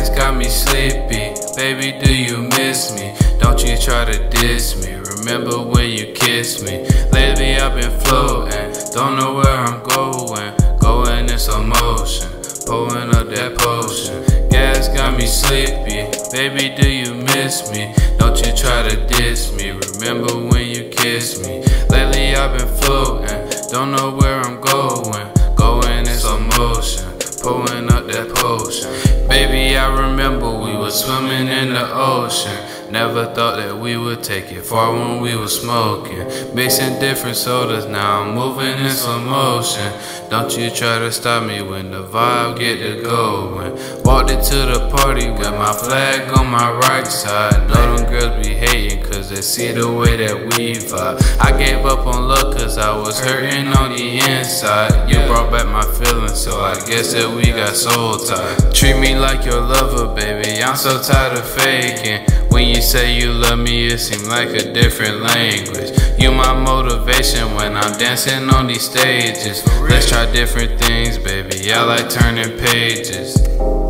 Gas got me sleepy. Baby, do you miss me? Don't you try to diss me. Remember when you kissed me? Lately I've been floating, don't know where I'm going. Going in slow motion, pulling up that potion. Gas got me sleepy. Baby, do you miss me? Don't you try to diss me. Remember when you kissed me? Lately I've been floating, don't know where I'm going. Going in slow motion, pulling up that potion. Baby, I remember we were swimming in the ocean. Never thought that we would take it far when we were smoking. Mixing different sodas, now I'm moving in slow motion. Don't you try to stop me when the vibe get to going. Walked into the party with my flag on my right side. Know them girls be hating cause they see the way that we vibe. I gave up on love cause I was hurting on the inside. You brought back my feelings, so I guess that we got soul tied. Treat me like your lover, baby, I'm so tired of faking. When you say you love me, it seems like a different language. You my motivation when I'm dancing on these stages. Let's try different things, baby, I like turning pages.